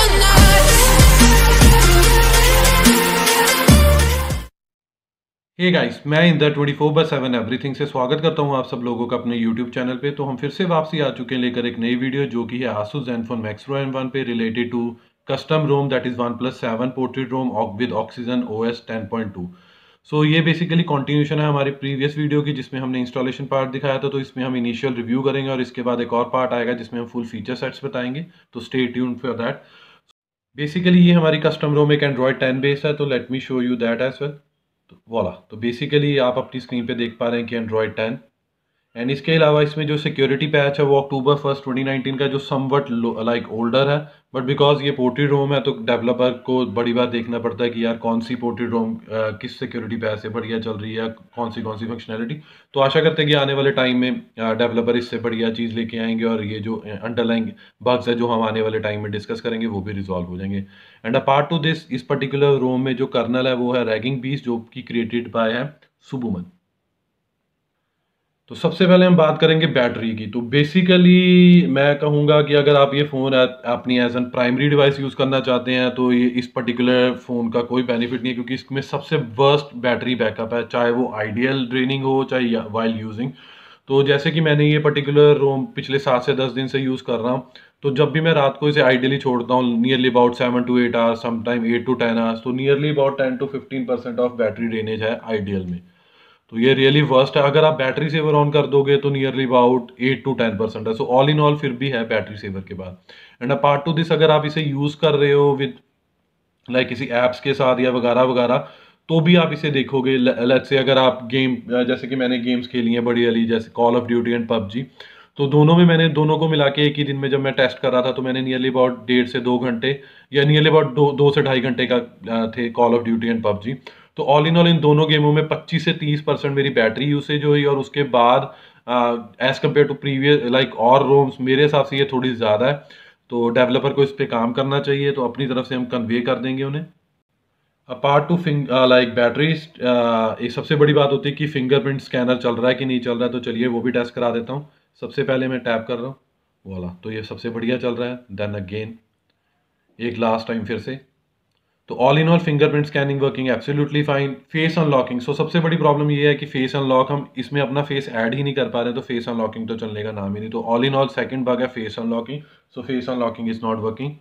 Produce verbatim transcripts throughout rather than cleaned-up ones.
हे guys, मैं Inder twenty four by seven everything से स्वागत करता हूं आप सब लोगों का अपने यूट्यूब चैनल पे। तो हम फिर से वापसी आ चुके हैं लेकर एक नई वीडियो जो कि है Asus Zenfone Max Pro M one पे related to custom ROM that is OnePlus seven portrait ROM with Oxygen O S ten point two. So ये बेसिकली कंटिन्यूशन है हमारी प्रीवियस वीडियो की जिसमें हमने इंस्टॉलेशन पार्ट दिखाया था। तो इसमें हम इनिशियल रिव्यू करेंगे और इसके बाद एक और पार्ट आएगा जिसमें हम फुल फीचर सेट्स बताएंगे। तो stay tuned for that. Basically ये हमारी कस्टम रोम एक एंड्रॉयड टेन बेस है, तो let me show you that as well. तो वाला तो बेसिकली आप अपनी स्क्रीन पे देख पा रहे हैं कि एंड्रॉयड टेन एंड इसके अलावा इसमें जो सिक्योरिटी पैच है वो अक्टूबर फर्स्ट ट्वेंटी नाइनटीन का जो समवट लाइक ओल्डर है, बट बिकॉज ये पोर्ट्रेट रोम है तो डेवलपर को बड़ी बार देखना पड़ता है कि यार कौन सी पोर्ट्रेट रोम किस सिक्योरिटी पैच से बढ़िया चल रही है, कौन सी कौन सी फंक्शनैलिटी। तो आशा करते हैं कि आने वाले टाइम में डेवलपर इससे बढ़िया चीज़ लेके आएंगे और ये जो अंडरलाइंग बग्स है जो हम आने वाले टाइम में डिस्कस करेंगे वो भी रिजॉल्व हो जाएंगे। एंड अपार्ट टू दिस, इस पर्टिकुलर रोम में जो कर्नल है वो है रैगिंग बीस्ट जो कि क्रिएटेड बाय है सुबुमन। तो सबसे पहले हम बात करेंगे बैटरी की। तो बेसिकली मैं कहूँगा कि अगर आप ये फ़ोन अपनी as an primary device use करना चाहते हैं तो ये इस पर्टिकुलर फ़ोन का कोई बेनिफिट नहीं है, क्योंकि इसमें सबसे वर्स्ट बैटरी बैकअप है, चाहे वो आइडियल ड्रेनिंग हो चाहे वाइल यूजिंग। तो जैसे कि मैंने ये पर्टिकुलर रोम पिछले सात से दस दिन से यूज़ कर रहा हूँ, तो जब भी मैं रात को इसे आइडियली छोड़ता हूँ nearly about seven to eight hours, sometime eight to ten hours, तो nearly about ten to fifteen percent of battery drainage है आइडियल में। तो ये रियली वर्स्ट है। अगर आप बैटरी सेवर ऑन कर दोगे तो nearly about eight to ten percent है। सो ऑल इन ऑल फिर भी है बैटरी सेवर के बाद। एंड अपार्ट टू दिस, अगर आप इसे यूज़ कर रहे हो विद लाइक किसी ऐप्स के साथ या वगैरह वगैरह, तो भी आप इसे देखोगे। लेट्स से अगर आप गेम, जैसे कि मैंने गेम्स खेली हैं बड़ी वाली जैसे Call of Duty and PUBG, तो दोनों में मैंने दोनों को मिला के एक ही दिन में जब मैं टेस्ट कर रहा था तो मैंने नियरली अबाउट डेढ़ से दो घंटे या नियरली अबाउट दो दो से ढाई घंटे का थे Call of Duty and PUBG. तो ऑल इन ऑल इन दोनों गेमों में पच्चीस से तीस परसेंट मेरी बैटरी यूसेज हुई और उसके बाद as compare to previous like और रोम्स मेरे हिसाब से ये थोड़ी ज़्यादा है। तो डेवलपर को इस पर काम करना चाहिए, तो अपनी तरफ से हम कन्वे कर देंगे उन्हें। Apart to thing like batteries, एक सबसे बड़ी बात होती है कि फिंगरप्रिंट स्कैनर चल रहा है कि नहीं चल रहा है। तो चलिए वो भी टेस्ट करा देता हूँ। सबसे पहले मैं टैप कर रहा हूँ, वाला तो ये सबसे बढ़िया चल रहा है। देन अगेन एक लास्ट टाइम फिर से। तो all in all fingerprint scanning working absolutely fine. Face unlocking, so सबसे बड़ी प्रॉब्लम ये है कि फेस अनलॉक हम इसमें अपना फेस ऐड ही नहीं कर पा रहे हैं, तो फेस अनलॉकिंग तो चलने का नाम ही नहीं। तो all in all second bug है face unlocking, so face unlocking is not working.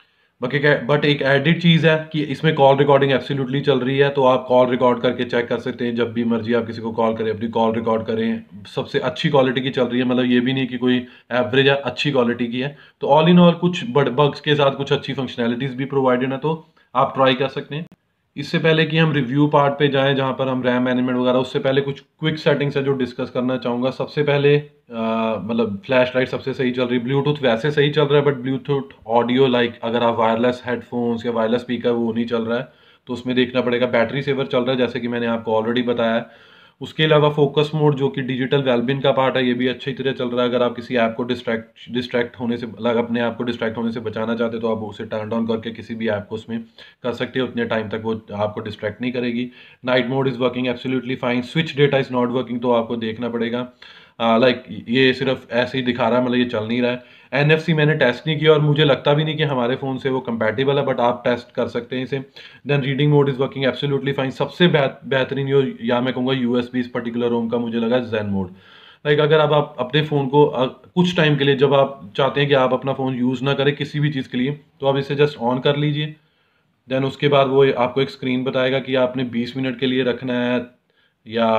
But एक एडिड चीज़ है कि इसमें कॉल रिकॉर्डिंग एब्सोल्युटली चल रही है, तो आप कॉल रिकॉर्ड करके चेक कर सकते हैं। जब भी मर्जी आप किसी को कॉल करें अपनी कॉल रिकॉर्ड करें, सबसे अच्छी क्वालिटी की चल रही है। मतलब ये भी नहीं कि कोई एवरेज है, अच्छी क्वालिटी की है। तो ऑल इन ऑल कुछ बग्स के साथ कुछ अच्छी फंक्शनैलिटीज़ भी प्रोवाइडेड है, तो आप ट्राई कर सकते हैं। इससे पहले कि हम रिव्यू पार्ट पे जाएं जहां पर हम रैम मैनेजमेंट वगैरह, उससे पहले कुछ क्विक सेटिंग्स है जो डिस्कस करना चाहूँगा। सबसे पहले मतलब फ्लैश लाइट सबसे सही चल रही है, ब्लूटूथ वैसे सही चल रहा है, बट ब्लूटूथ ऑडियो लाइक अगर आप वायरलेस हेडफोन्स या वायरलेस स्पीकर वो नहीं चल रहा है, तो उसमें देखना पड़ेगा। बैटरी सेवर चल रहा है जैसे कि मैंने आपको ऑलरेडी बताया है। उसके अलावा फोकस मोड जो कि डिजिटल वेलबीन का पार्ट है, ये भी अच्छी तरह चल रहा है। अगर आप किसी ऐप को डिस्ट्रैक्ट डिस्ट्रैक्ट होने से मतलब अपने आप को डिस्ट्रैक्ट होने से बचाना चाहते हो तो आप उसे टर्न ऑन करके किसी भी ऐप को उसमें कर सकते हो, उतने टाइम तक वो आपको डिस्ट्रैक्ट नहीं करेगी। Night mode is working absolutely fine. Switch data is not working, तो आपको देखना पड़ेगा। लाइक uh, like, ये सिर्फ ऐसे ही दिखा रहा है, मतलब ये चल नहीं रहा है। एन एफ सी मैंने टेस्ट नहीं किया और मुझे लगता भी नहीं कि हमारे फ़ोन से वो कंपैटिबल है, बट आप टेस्ट कर सकते हैं इसे। Then reading mode is working absolutely fine. सबसे बेहतरीन यो या मैं कहूँगा यू एस बी इस पर्टिकुलर रोम का मुझे लगा ज़ेन मोड। लाइक अगर अब आप अपने फ़ोन को आ, कुछ टाइम के लिए जब आप चाहते हैं कि आप अपना फ़ोन यूज़ ना करें किसी भी चीज़ के लिए, तो आप इसे जस्ट ऑन कर लीजिए। देन उसके बाद वो आपको एक स्क्रीन बताएगा कि आपने बीस मिनट के लिए रखना है या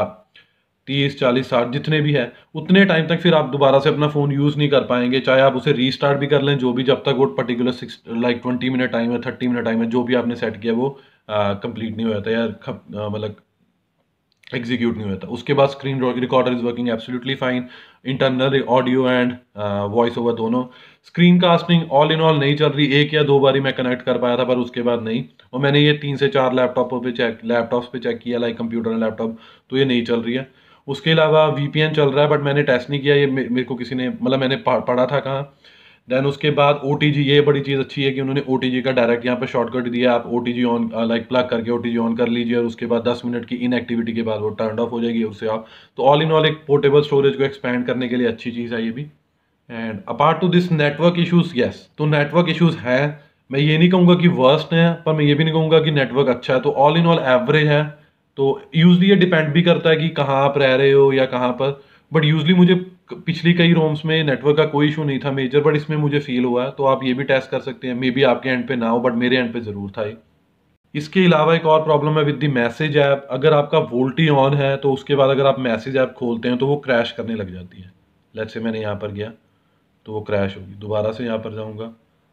तीस चालीस साठ जितने भी है उतने टाइम तक फिर आप दोबारा से अपना फ़ोन यूज़ नहीं कर पाएंगे। चाहे आप उसे रीस्टार्ट भी कर लें जो भी, जब तक वो particular six like twenty minute time है, थर्टी मिनट टाइम है, जो भी आपने सेट किया वो कंप्लीट नहीं हो जाता या मतलब एग्जीक्यूट नहीं होता। उसके बाद screen recorder is working absolutely fine. Internal audio and voice over दोनों। Screen casting all in all नहीं चल रही, एक या दो बारी मैं कनेक्ट कर पाया था पर उसके बाद नहीं। और मैंने ये तीन से चार लैपटॉपों पे चेक लैपटॉप्स पे चेक किया लाइक कंप्यूटर एंड लैपटॉप, तो ये नहीं चल रही है। उसके अलावा वी पी एन चल रहा है बट मैंने टेस्ट नहीं किया, ये मेरे को किसी ने मतलब मैंने पढ़ा था कहाँ। देन उसके बाद ओ टी जी, ये बड़ी चीज़ अच्छी है कि उन्होंने ओ टी जी का डायरेक्ट यहाँ पे शॉर्टकट दिया। आप O T G on like plug करके ओ टी जी ऑन कर लीजिए और उसके बाद दस मिनट की इनएक्टिविटी के बाद वो टर्न ऑफ हो जाएगी उससे आप। तो ऑल इन ऑल एक पोर्टेबल स्टोरेज को एक्सपेंड करने के लिए अच्छी चीज़ है ये भी। And apart to this network issues, yes तो नेटवर्क इश्यूज़ हैं मैं ये नहीं कहूँगा कि वर्स्ट है, पर मैं ये भी नहीं कहूँगा कि नेटवर्क अच्छा है, तो ऑल इन ऑल एवरेज है। तो यूजली ये डिपेंड भी करता है कि कहाँ आप रह रहे हो या कहाँ पर, बट यूजली मुझे पिछली कई रोम्स में नेटवर्क का कोई इशू नहीं था मेजर, बट इसमें मुझे फील हुआ है। तो आप ये भी टेस्ट कर सकते हैं, मे बी आपके एंड पे ना हो, बट मेरे एंड पे ज़रूर था ये। इसके अलावा एक और प्रॉब्लम है विद द मैसेज ऐप। अगर आपका वोल्टी ऑन है तो उसके बाद अगर आप मैसेज ऐप खोलते हैं तो वो क्रैश करने लग जाती है। लेट्स से मैंने यहाँ पर गया तो वो क्रैश होगी, दोबारा से यहाँ पर जाऊँगा,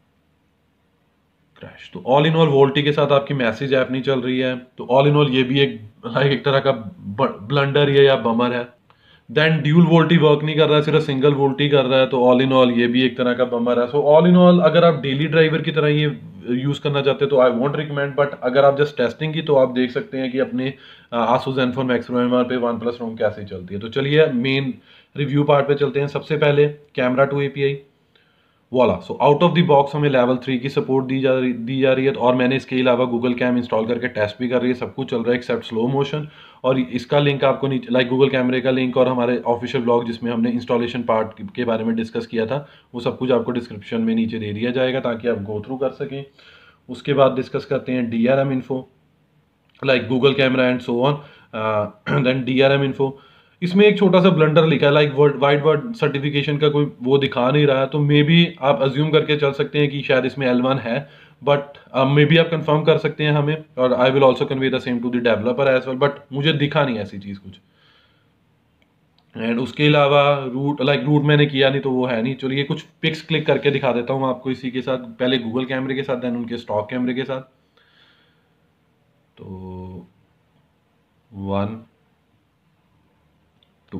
क्रैश। तो ऑल इन ऑल वोल्टी के साथ आपकी मैसेज ऐप नहीं चल रही है, तो ऑल इन ऑल ये भी एक लाइक एक तरह का ब्लंडर है या बमर है। देन ड्यूल वोल्टी वर्क नहीं कर रहा है, सिर्फ सिंगल वोल्टी कर रहा है, तो ऑल इन ऑल ये भी एक तरह का बमर है। सो ऑल इन ऑल अगर आप डेली ड्राइवर की तरह ये यूज़ करना चाहते हैं तो आई वॉन्ट रिकमेंड, बट अगर आप जस्ट टेस्टिंग की तो आप देख सकते हैं कि अपने Asus Zenfone Max Pro M R पे वन प्लस रोम कैसे चलती है। तो चलिए मेन रिव्यू पार्ट पे चलते हैं। सबसे पहले camera two A P I वाला। So out of the box हमें लेवल थ्री की सपोर्ट दी जा रही दी जा रही है, और मैंने इसके अलावा गूगल कैम इंस्टॉल करके टेस्ट भी कर रही है, सब कुछ चल रहा है एक्सेप्ट स्लो मोशन। और इसका लिंक आपको नीचे, लाइक गूगल कैमरे का लिंक और हमारे ऑफिशियल ब्लॉग जिसमें हमने इंस्टॉलेशन पार्ट के बारे में डिस्कस किया था, वो सब कुछ आपको डिस्क्रिप्शन में नीचे दे दिया जाएगा ताकि आप गो थ्रू कर सकें। उसके बाद डिस्कस करते हैं D R M info, like Google camera and so on. Then D R M info, इसमें एक छोटा सा ब्लंडर लिखा है, like word wide word certification का कोई वो दिखा नहीं रहा है, तो मे बी आप अज्यूम करके चल सकते हैं कि शायद इसमें एल वन है, बट मे बी आप कंफर्म कर सकते हैं हमें, और I will also convey the same to the developer as well, but मुझे दिखा नहीं ऐसी चीज़ कुछ। एंड उसके अलावा रूट, लाइक रूट मैंने किया नहीं तो वो है नहीं। चलिए कुछ पिक्स क्लिक करके दिखा देता हूँ आपको इसी के साथ, पहले गूगल कैमरे के साथ, देन उनके स्टॉक कैमरे के साथ। तो वन टू,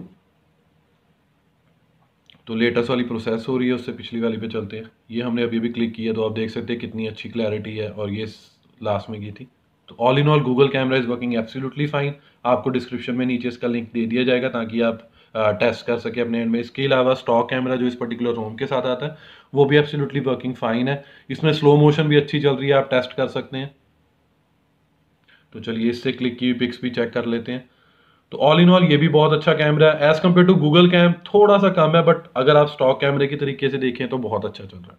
तो लेटेस्ट वाली प्रोसेस हो रही है, उससे पिछली वाली पे चलते हैं। ये हमने अभी भी क्लिक किया तो आप देख सकते हैं कितनी अच्छी क्लैरिटी है, और ये लास्ट में की थी। तो all in all Google camera is working absolutely fine. आपको डिस्क्रिप्शन में नीचे इसका लिंक दे दिया जाएगा ताकि आप टेस्ट कर सके अपने एंड में। इसके अलावा स्टॉक कैमरा जो इस पर्टिकुलर रोम के साथ आता है वो भी एब्सोल्युटली वर्किंग फाइन है। इसमें स्लो मोशन भी अच्छी चल रही है, आप टेस्ट कर सकते हैं। तो चलिए इससे क्लिक की हुई पिक्स भी चेक कर लेते हैं। तो ऑल इन ऑल ये भी बहुत अच्छा कैमरा है, as compare to Google cam थोड़ा सा कम है, बट अगर आप स्टॉक कैमरे की तरीके से देखें तो बहुत अच्छा चल रहा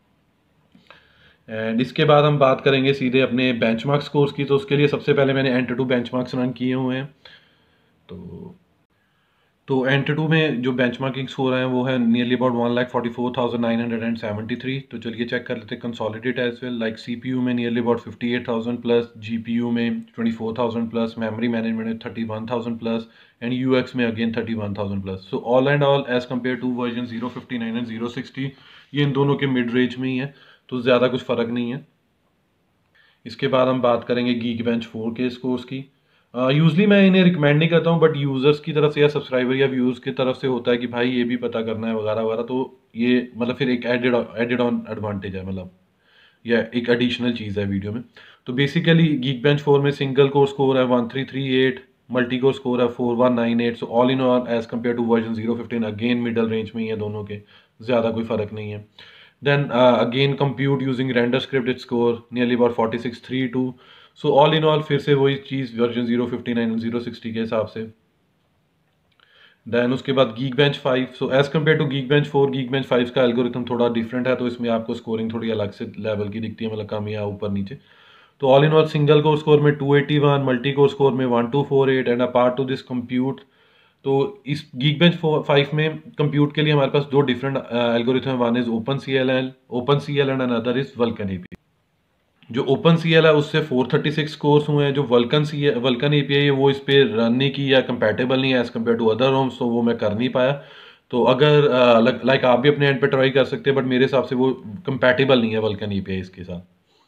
है। एंड इसके बाद हम बात करेंगे सीधे अपने बेंचमार्क स्कोर्स की। तो उसके लिए सबसे पहले मैंने एंटर टू बेंचमार्क्स रन किए हुए हैं। तो तो एंटर टू में जो बेंचमार्किंग स्कोर है वो है nearly about one lakh forty four thousand nine hundred and seventy three. तो चलिए चेक कर लेते हैं consolidate as well. Like CPU में nearly about fifty eight thousand plus, GPU में twenty four thousand plus, memory management में thirty one thousand plus, and UX में again thirty one thousand plus. So all and all as compare to version zero fifty nine and zero sixty, ये इन दोनों के mid range में ही है, तो ज़्यादा कुछ फ़र्क नहीं है। इसके बाद हम बात करेंगे गीक बेंच फोर के स्कोर्स की। यूजली uh, मैं इन्हें रिकमेंड नहीं करता हूँ, बट यूज़र्स की तरफ से या सब्सक्राइबर या व्यूज़ की तरफ से होता है कि भाई ये भी पता करना है वगैरह वगैरह, तो ये मतलब फिर एक एडेड एडेड ऑन एडवांटेज है, मतलब या एक एडिशनल चीज़ है वीडियो में। तो बेसिकली गीक बेंच फोर में सिंगल कोर स्कोर है one three three eight, multi core score है four one nine eight. So all in all as compare to version zero fifteen again middle range में ही है दोनों के, ज़्यादा कोई फ़र्क नहीं है। Then uh, again compute using render script it score nearly about forty six thirty two. so all in all फिर से वही चीज़ वर्जन जीरो फिफ्टी नाइन और जीरो सिक्सटी के हिसाब से। देन उसके बाद Geekbench five, so as compare to Geekbench four, Geekbench five का एल्गोरिथम थोड़ा डिफरेंट है, तो इसमें आपको स्कोरिंग थोड़ी अलग से लेवल की दिखती है, मतलब कम या ऊपर नीचे। तो all in all single core score में two eighty one, multi core score में one two four eight, and apart to this compute, तो इस Geekbench फाइव में कंप्यूट के लिए हमारे पास दो डिफरेंट एल्गोरिथम है। One is open C L L open C L and another is Vulkan API. जो ओपन सी एल है उससे फोर थर्टी सिक्स कोर्स हुए हैं, जो वल्कन सी वल्कन एपीआई है वो इस पे रन नहीं की या कंपैटिबल नहीं है as compare to other ROMs, तो वो मैं कर नहीं पाया। तो अगर लाइक आप भी अपने एंड पे ट्राई कर सकते हैं, बट मेरे हिसाब से वो कंपैटिबल नहीं है वल्कन एपीआई के साथ।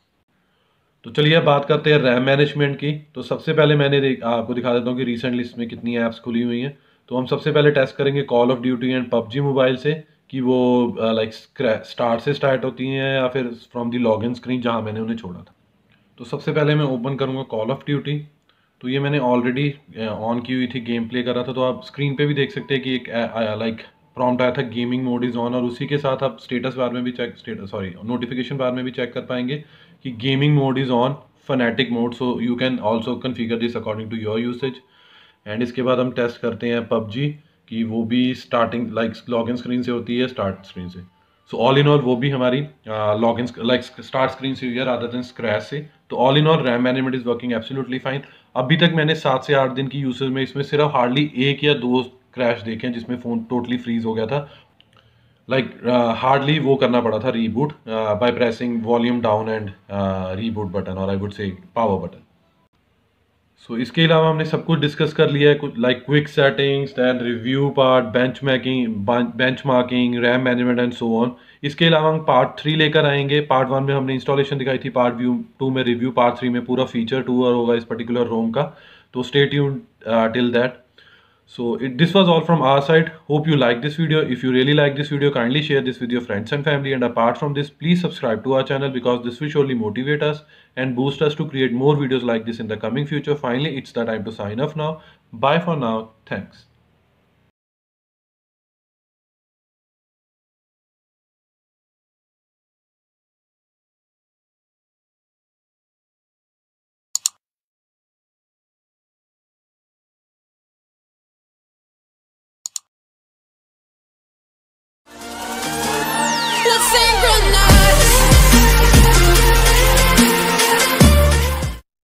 तो चलिए अब बात करते हैं रैम मैनेजमेंट की। तो सबसे पहले मैंने देख, आपको दिखा देता हूँ कि रिसेंटली इसमें कितनी ऐप्स खुली हुई हैं। तो हम सबसे पहले टेस्ट करेंगे Call of Duty and PUBG mobile से कि वो लाइक स्टार्ट से स्टार्ट होती हैं या फिर फ्रॉम दी लॉगिन स्क्रीन जहाँ मैंने उन्हें छोड़ा था। तो सबसे पहले मैं ओपन करूँगा कॉल ऑफ ड्यूटी। तो ये मैंने ऑलरेडी ऑन की हुई थी, गेम प्ले कर रहा था। तो आप स्क्रीन पे भी देख सकते हैं कि एक लाइक प्रॉम्प्ट आया था गेमिंग मोड इज़ ऑन, और उसी के साथ आप स्टेटस बार में भी check status sorry notification bar में भी चेक कर पाएंगे कि gaming mode is on, fanatic mode. So you can also configure this according to your usage. And इसके बाद हम टेस्ट करते हैं पबजी कि वो भी स्टार्टिंग लाइक लॉगिन स्क्रीन से होती है, स्टार्ट स्क्रीन से। सो ऑल इन ऑल वो भी हमारी log in like start screen से यूजर अदर देन क्रैश से। तो all in all RAM management is working absolutely fine. अभी तक मैंने सात से आठ दिन की यूसेज में इसमें सिर्फ हार्डली एक या दो क्रैश देखे हैं जिसमें फ़ोन टोटली फ्रीज हो गया था। लाइक हार्डली वो करना पड़ा था reboot by pressing volume down and reboot button और I would say power button. So so, इसके अलावा हमने सब कुछ डिस्कस कर लिया है, कुछ like quick settings, than review part, bench making benchmarking, RAM management and so on. इसके अलावा हम पार्ट थ्री लेकर आएंगे। पार्ट वन में हमने इंस्टॉलेशन दिखाई थी, पार्ट व्यू टू में रिव्यू, पार्ट थ्री में पूरा फीचर टूर होगा इस पर्टिकुलर रोम का। तो stay tuned till that. So it, this was all from our side. Hope you like this video. If you really like this video, kindly share this with your friends and family. And apart from this, please subscribe to our channel because this will surely motivate us and boost us to create more videos like this in the coming future. Finally, it's the time to sign off now. Bye for now. Thanks.